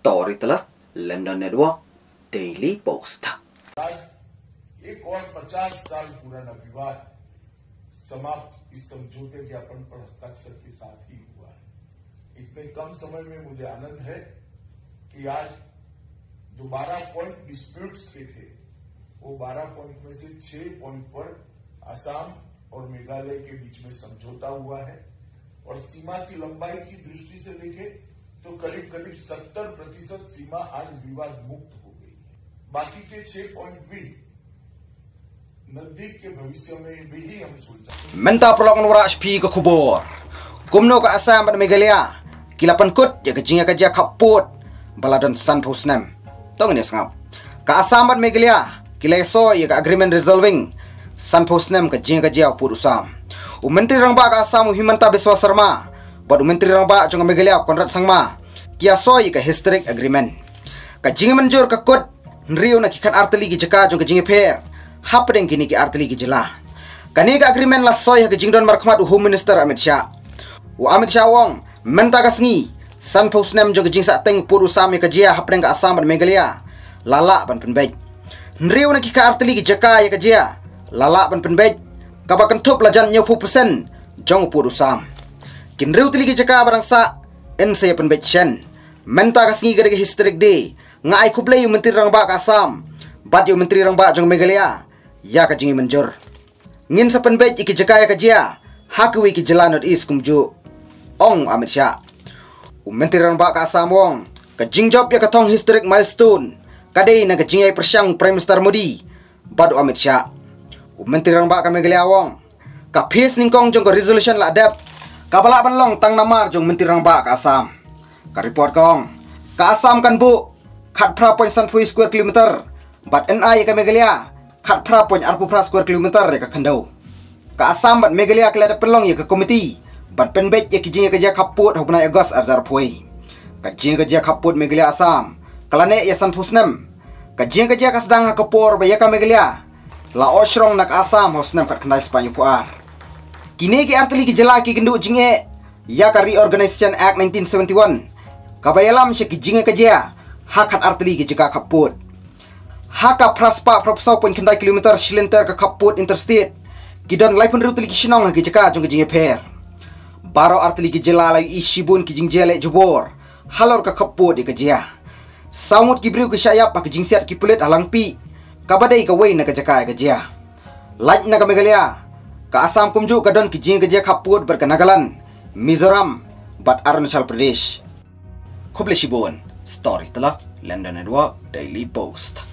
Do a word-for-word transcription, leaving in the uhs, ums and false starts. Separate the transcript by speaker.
Speaker 1: Storyteller, London Network, Daily Post।
Speaker 2: एक और पचास साल पुराना विवाद समाप्त इस समझौते ज्ञापन पर हस्ताक्षर के साथ ही हुआ है। इतने कम समय में मुझे आनंद है कि आज जो बारह पॉइंट डिस्प्यूट्स के थे, वो बारह पॉइंट में से छह पॉइंट पर असम और मेघालय के बीच में समझौता हुआ है और सीमा की लंबाई की दृष्टि से देखें तो करीब करीब सत्तर प्रतिशत सीमा आज विवाद मुक्त हो गई है। बाकी के छह पॉइंट भी नजदीक के भविष्य में भी ही हम सुलझाएंगे।
Speaker 1: Menta perlakuan waras pi ke kubur. Kumno ke Asam pada Megalia. Kilapan kut ya kejingnya kerja kaput. Baladon San Pusnem. Tong ini sengap. Ke Asam pada Megalia. Kileso ya ke agreement resolving. San Pusnem kejingnya kerja put usam. U menteri rangba ke Asam Himanta Biswa Sarma. Buat menteri rangba jong Megalia Konrad Sangma. Kia so ya ke historic agreement. Kejingnya menjur ke kut. Nriu nak ikan arteli ki jeka jong kejingnya per. Hapdeng kini ki arteli ki jela. Kani ka agreement la soy ke jingdon markhmat Home Minister Amit Shah. U Amit Shah wong menta ka sngi San Pusnem jong jing sa teng pur usam ka jia hapdeng ka Asam ban Meghalaya. Lala ban penbej. Nriu na ki ka arteli ki jeka ya ka jia. Lala ban penbej. Ka ba kan thup lajan nyo pu persen jong pur usam. Kin riu teli ki jeka barang sa en se penbej chen. Menta ka sngi ga historic day. Ngai kublai yu menteri rangba ka Asam. Bat yu menteri rangba jong Meghalaya. Ya ka jingi menjur. Ngin sa penbej iki jeka ya ka jia. Hakwi ki jela North East kumju. Ong Amit Shah. U menteri rangba ka Asam wong. Ka jingjob ya ka tong historic milestone. Kadai na ka jingay persyang Prime Minister Modi. Badu Amit Shah. U menteri rangba ka Meghalaya wong. Ka phis ningkong jong ka resolution la adap. Ka bala banlong tang namar jong menteri rangba ka Asam. Ka report kong. Ka Asam kan bu. Khat pra point san pui square kilometer. Bat N I ka Meghalaya. Khat pra point arpu pra square kilometer ya ka khandau. Ka Asam bat Meghalaya kelada pelong ya ka komiti. Bat penbej ya kijing ya kerja kaput hubunai Agos arzar pui. Ka jing kerja kaput Meghalaya Asam. Kalane ya San Pusnem. Ka jing kerja ka sedang ha kapur ba ya ka Meghalaya. La osrong nak Asam hosnem kat kandai Spanyu puar. Kini ki arteli ki jela ki kendu jinge. Ya ka Reorganization Act nineteen seventy-one. Ka bayalam sya ki jinge kerja. Hakat arteli ki jeka kaput. Haka praspa propsau point kendai kilometer silenter ke kaput interstate. Kidan lai pun ruteli kishinong ha kijaka jong kijing per. Baro arteli kijela lai ishibun kijing jele jubor. Halor ke kaput di kejia. Saumut kibriu ke syayap ha kijing siat kipulit halang pi. Kabadai ke wei na kejaka kejia. Lai na ke Meghalaya. Ka Asam kumju kadon kijing kejia kaput berkenagalan. Mizoram bat Arunachal Pradesh. Kuble Shibun. Storyteller, London Network, Daily Post.